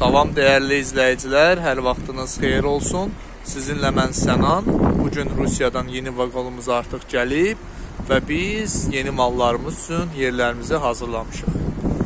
Salam değerli izləyicilər, hər vaxtınız xeyir olsun. Sizinlə mən Sənan. Bugün Rusiyadan yeni vaqonumuz artıq gəlib və biz yeni mallarımız üçün yerlərimizi hazırlamışıq.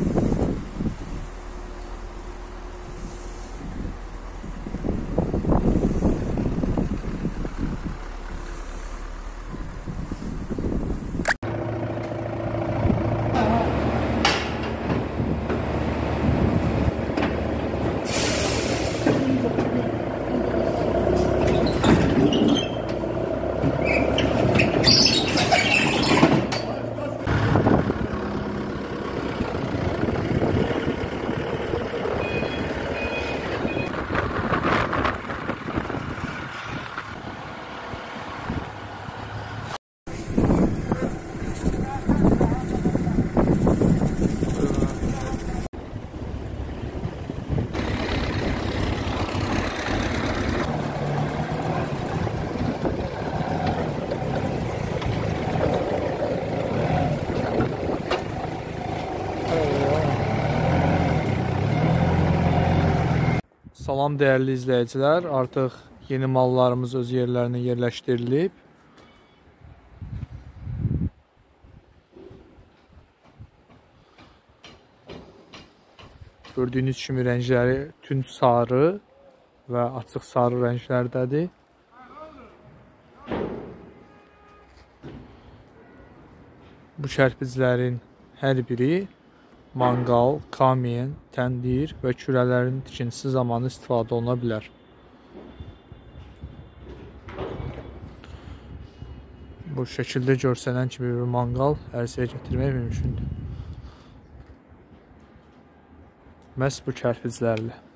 Salam değerli izləyicilər, artıq yeni mallarımız öz yerlərinə yerləşdirilib. Gördüyünüz kimi rəngləri tünd sarı və açıq sarı rənglərdədir. Bu kərpiclərin hər biri manqal, kamin, təndir və kürələrin tikintisi zamanı istifadə oluna bilər. Bu şəkildə görsənən kimi bir manqal ərsəyə gətirmək mümkündür. Məhz bu kərpiclərlə.